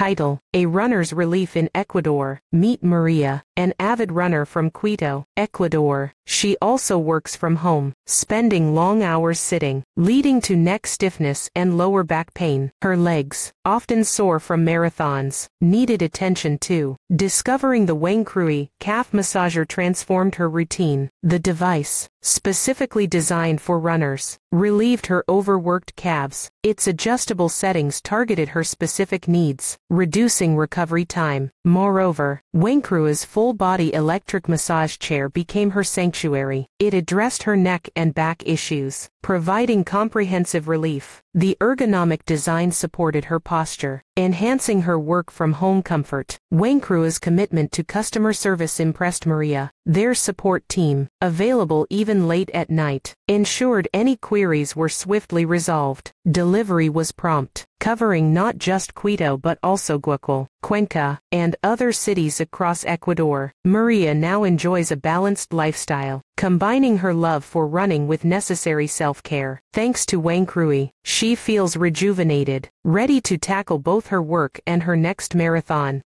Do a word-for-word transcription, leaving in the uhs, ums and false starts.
Title: A runner's relief in Ecuador. Meet Maria, an avid runner from Quito, Ecuador. She also works from home, spending long hours sitting, leading to neck stiffness and lower back pain. Her legs, often sore from marathons, needed attention too. Discovering the Wangqirui calf massager transformed her routine. The device, specifically designed for runners, relieved her overworked calves. Its adjustable settings targeted her specific needs, reducing recovery time. Moreover, Wangqirui's full-body electric massage chair became her sanctuary. It addressed her neck and back issues, providing comprehensive relief. The ergonomic design supported her posture, enhancing her work-from-home comfort. Wangqirui's commitment to customer service impressed Maria. Their support team, available even late at night, ensured any queries were swiftly resolved. Delivery was prompt, covering not just Quito but also Guayaquil, Cuenca, and other cities across Ecuador. Maria now enjoys a balanced lifestyle, combining her love for running with necessary self-care. Thanks to Wangqirui, she feels rejuvenated, ready to tackle both her work and her next marathon.